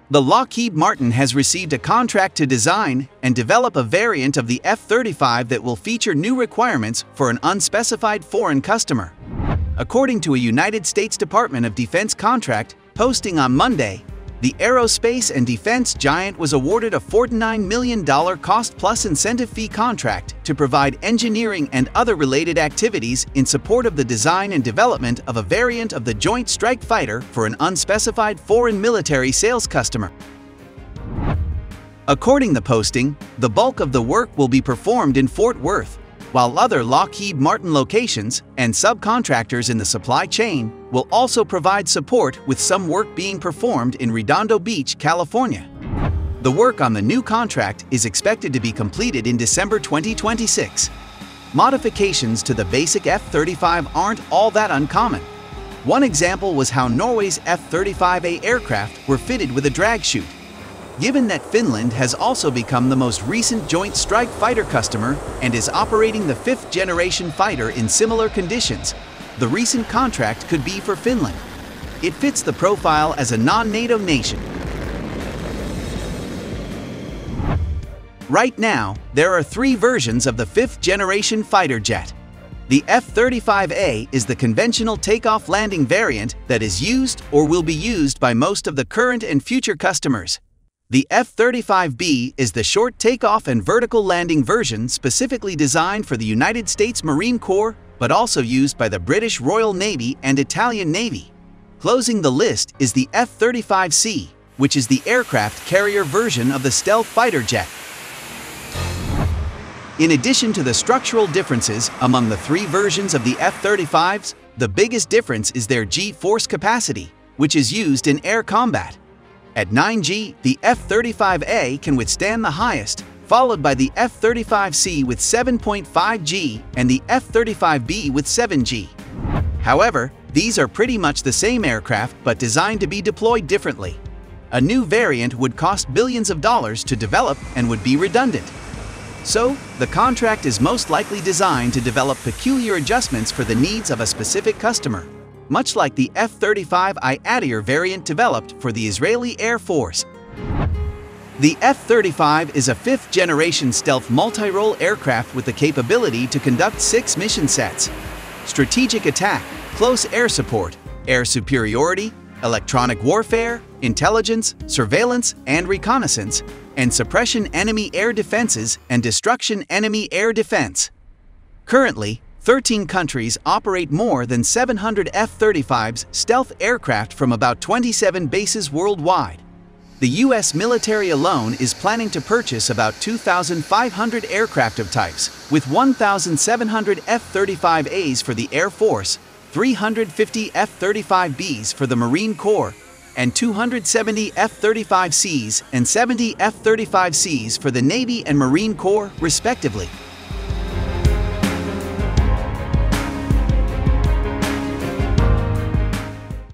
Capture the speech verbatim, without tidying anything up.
The Lockheed Martin has received a contract to design and develop a variant of the F thirty-five that will feature new requirements for an unspecified foreign customer. According to a United States Department of Defense contract posting on Monday, the aerospace and defense giant was awarded a forty-nine million dollars cost-plus incentive fee contract to provide engineering and other related activities in support of the design and development of a variant of the Joint Strike Fighter for an unspecified foreign military sales customer. According to the posting, the bulk of the work will be performed in Fort Worth, while other Lockheed Martin locations and subcontractors in the supply chain will also provide support, with some work being performed in Redondo Beach, California. The work on the new contract is expected to be completed in December twenty twenty-six. Modifications to the basic F thirty-five aren't all that uncommon. One example was how Norway's F thirty-five A aircraft were fitted with a drag chute. Given that Finland has also become the most recent Joint Strike Fighter customer and is operating the fifth-generation fighter in similar conditions, the recent contract could be for Finland. It fits the profile as a non-NATO nation. Right now, there are three versions of the fifth-generation fighter jet. The F thirty-five A is the conventional takeoff landing variant that is used or will be used by most of the current and future customers. The F thirty-five B is the short takeoff and vertical landing version specifically designed for the United States Marine Corps, but also used by the British Royal Navy and Italian Navy. Closing the list is the F thirty-five C, which is the aircraft carrier version of the stealth fighter jet. In addition to the structural differences among the three versions of the F thirty-fives, the biggest difference is their G-force capacity, which is used in air combat. At nine G, the F thirty-five A can withstand the highest, followed by the F thirty-five C with seven point five G and the F thirty-five B with seven G. However, these are pretty much the same aircraft but designed to be deployed differently. A new variant would cost billions of dollars to develop and would be redundant. So, the contract is most likely designed to develop peculiar adjustments for the needs of a specific customer, much like the F thirty-five I Adir variant developed for the Israeli Air Force. The F thirty-five is a fifth-generation stealth multi-role aircraft with the capability to conduct six mission sets: strategic attack, close air support, air superiority, electronic warfare, intelligence, surveillance and reconnaissance, and suppression enemy air defenses and destruction enemy air defense. Currently, thirteen countries operate more than seven hundred F thirty-fives stealth aircraft from about twenty-seven bases worldwide. The U S military alone is planning to purchase about two thousand five hundred aircraft of types, with one thousand seven hundred F thirty-five A's for the Air Force, three hundred fifty F thirty-five B's for the Marine Corps, and two hundred seventy F thirty-five C's and seventy F thirty-five C's for the Navy and Marine Corps, respectively.